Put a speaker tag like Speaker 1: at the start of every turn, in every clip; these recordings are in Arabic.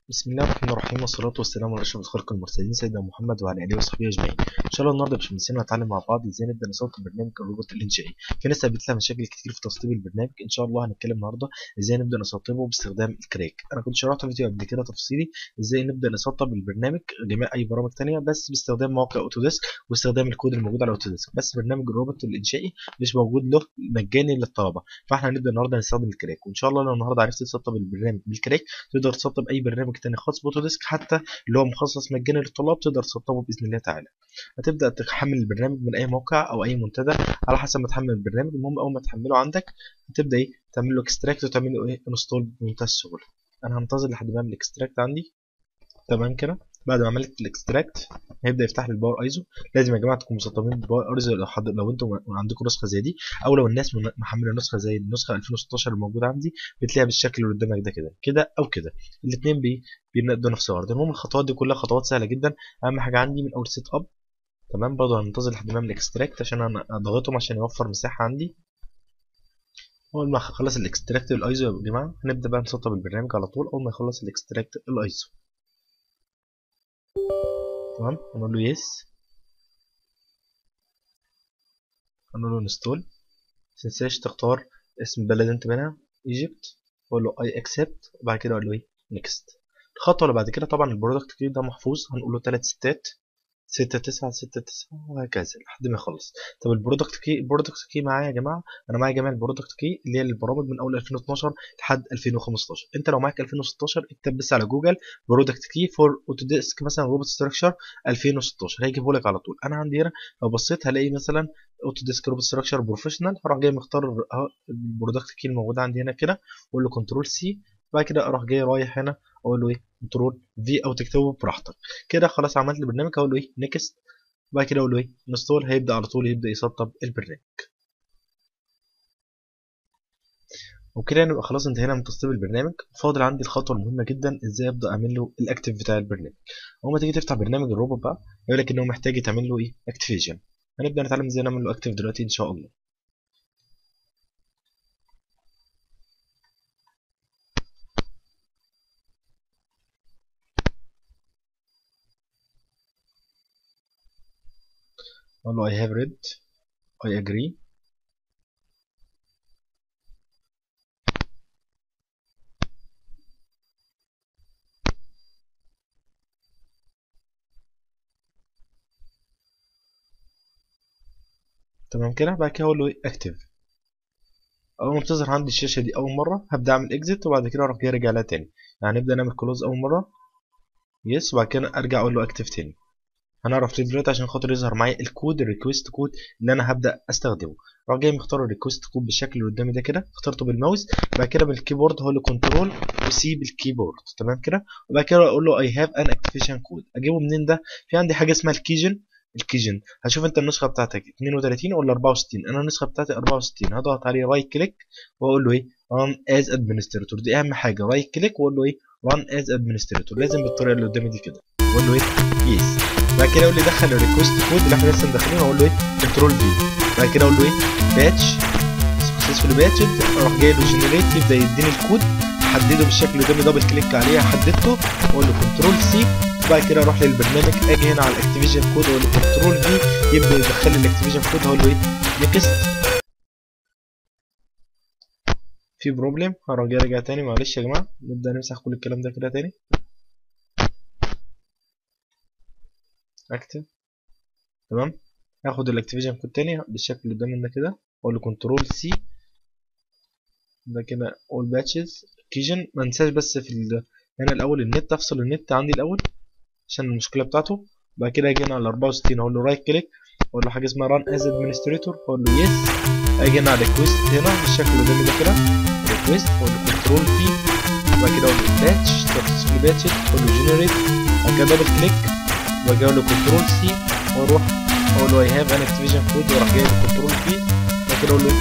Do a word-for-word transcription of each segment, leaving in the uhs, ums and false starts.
Speaker 1: بسم الله الرحمن الرحيم، والصلاة والسلام على أشرف خلق المرسلين سيدنا محمد وعلى آله وصحبه أجمعين. إن شاء الله النهارده يا باشمهندسين هنتعلم مع بعض إزاي نبدأ نسطب برنامج الروبوت الإنشائي. في ناس قابلت لها مشاكل كتير في تسطيب البرنامج. إن شاء الله هنتكلم النهارده إزاي نبدأ نسطبه باستخدام الكراك. أنا كنت شرحت فيديو قبل كده تفصيلي إزاي نبدأ نسطب البرنامج جميع أي برامج تانية بس باستخدام موقع أوتوديسك واستخدام الكود الموجود على أوتوديسك. بس برنامج الروبوت الإنشائي مش موجود له مجاني للطلبة، فإحنا هنبدأ النهارده نستخدم الكراك. وإن شاء الله لو النهارده عرفت تسطب البرنامج بالكراك تقدر تسطب أي برنامج تاني خاص بأوتوديسك، حتى اللي هو مخصص مجاني للطلاب تقدر تسطبه باذن الله تعالى. هتبدا تحمل البرنامج من اي موقع او اي منتدى على حسب ما تحمل البرنامج. المهم اول ما تحمله عندك هتبدا ايه تعمل له اكستراكت وتعمل له ايه انستول بمنتهى السهوله. انا هنتظر لحد ما اعمل اكستراكت عندي. تمام كده. بعد ما عملت الاكستراكت هيبدا يفتح لي الباور ايزو. لازم يا جماعه تكونوا مسطبين بالباور ايزو لو حد لو انتم عندكم نسخه زي دي، او لو الناس محمله نسخه زي النسخه ألفين وستاشر الموجوده عندي بتلاقيها بالشكل اللي قدامك ده كده كده او كده. الاثنين بي بينقدوا نفس الارض. المهم الخطوات دي كلها خطوات سهله جدا. اهم حاجه عندي من اول سيت اب. تمام. برضه هننتظر لحد ما اعمل اكستراكت عشان انا اضغطهم عشان يوفر مساحه عندي. اول ما اخلص الاكستراكت الايزو يا جماعه هنبدا بقى نسطب البرنامج على طول. اول ما يخلص الاكستراكت الايزو تمام هنقول له يس، هنقول له انستول. متنساش تختار اسم بلد انت منها ايجيبت، اقول له اي اكسبت وبعد كده اقول له ايه نيكست. الخطوه اللي بعد كده طبعا البرودكت كي ده محفوظ، هنقول له ثلاث ستات ستة تسعة ستة تسعة وهكذا لحد ما يخلص. طب البرودكت كي البرودكت كي معايا يا جماعه، انا معايا جميع البرودكت كي اللي هي البرامج من اول ألفين واتناشر لحد ألفين وخمستاشر. انت لو معاك ألفين وستاشر اكتب بس على جوجل برودكت كي فور اوتوديسك مثلا روبوت ستراكشر ألفين وستاشر هيجيبه لك على طول. انا عندي هنا لو بصيت هلاقي مثلا اوتوديسك روبوت ستراكشر بروفيشنال، هروح جاي مختار اهو البرودكت كي الموجود عندي هنا كده واقول له كنترول سي. بعد كده اروح جاي رايح هنا اقول له ايه كنترول في او تكتبه براحتك كده. خلاص عملت البرنامج اقول له ايه نيكست. بعد كده اقول له ايه انستول. هيبدا على طول يبدا يسطب البرنامج. وكده نبقى خلاص انتهينا من تسطيب البرنامج. فاضل عندي الخطوه المهمه جدا ازاي ابدا اعمل له الاكتيف بتاع البرنامج. اول ما تيجي تفتح برنامج الروبوت بقى يقول لك ان هو محتاج تعمل له ايه اكتيفيشن. هنبدا نتعلم ازاي نعمل له اكتيف دلوقتي ان شاء الله. اقول له I have read I agree. تمام كده. بعد كده اقول له ايه اكتيف. اول ما بتظهر عندي الشاشه دي اول مره هبدا اعمل اكزيت وبعد كده اروح جاي ارجع لها تاني. يعني نبدا نعمل كلوز اول مره يس وبعد كده ارجع اقول له اكتيف تاني. هنعرف ليه دلوقتي عشان خاطر يظهر معايا الكود الريكوست كود اللي انا هبدا استخدمه. راح جاي مختار الريكوست كود بالشكل اللي قدامي ده كده، اخترته بالماوس. بعد كده بالكيبورد هقول له كنترول وسي بالكيبورد. تمام كده. وبعد كده اقول له اي هاف ان اكتيفيشن كود. اجيبه منين ده؟ في عندي حاجه اسمها الكيجن. الكيجن هشوف انت النسخه بتاعتك اتنين وتلاتين ولا أربعة وستين. انا النسخه بتاعتي أربعة وستين. هضغط عليه رايت كليك واقول له ايه run as administrator. دي اهم حاجه، رايت كليك واقول له ايه run as administrator. لازم بالطريقه اللي قدامي دي كده واقول له ايه يس. بعد كده يقول لي دخل الريكوست كود اللي احنا لسه مدخلينه اقول له ايه كنترول في. بعد كده اقول له ايه باتش سكسسفولي باتشد. اروح جاي له جنريت يبدا يديني الكود احدده بالشكل اللي قدامي دبل كليك عليه حددته واقول له كنترول سي. وبعد كده اروح للبرنامج اجي هنا على الاكتيفيشن كود واقول له كنترول في يبدا يدخل لي الاكتيفيشن كود. هقول له ايه نيكست. في بروبلم هروح جاي ارجع تاني معلش يا جماعه نبدا نمسح كل الكلام ده كده تاني. اكتف. تمام. هاخد الاكتيفيشن كود تاني بالشكل اللي قدامنا كده واقول له كنترول سي. ده كده اول باتشز كيجن. ما انساش بس في ال... هنا الاول النت افصل النت عندي الاول عشان المشكله بتاعته. بعد كده اجي هنا على أربعة وستين اقول له رايت كليك اقول له حاجه اسمها ران از ادمنستريتور اقول له يس. اجي هنا على ريكويست هنا بالشكل اللي قدامي ده كده ريكويست اقول له كنترول في. بعد كده اقول له باتش سكسسفولي باتش اقول له جنريت. بعد كده دبل كليك وبعد كده اقول له كنترول سي واروح اقول له اي هاف ان اكتيفيشن كود واروح جاي كنترول في. بعد كده اقول له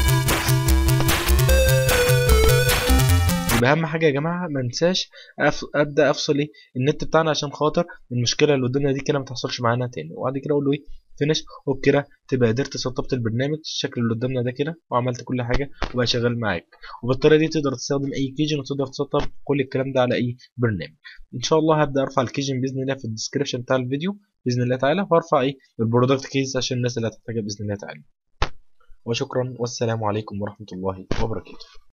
Speaker 1: يبقى اهم حاجه يا جماعه ما انساش أف... ابدا افصل ايه النت بتاعنا عشان خاطر المشكله اللي قدامنا دي كده ما تحصلش معانا تاني. وبعد كده اقول له ايه فينش. وبكده تبقى قدرت سطبت البرنامج الشكل اللي قدامنا ده كده، وعملت كل حاجه وبقى شغال معاك. وبالطريقه دي تقدر تستخدم اي كيجن وتقدر تسطب كل الكلام ده على اي برنامج. ان شاء الله هبدا ارفع الكيجن باذن الله في الديسكربشن بتاع الفيديو باذن الله تعالى، وارفع ايه البرودكت كيس عشان الناس اللي هتحتاجها باذن الله تعالى. وشكرا والسلام عليكم ورحمه الله وبركاته.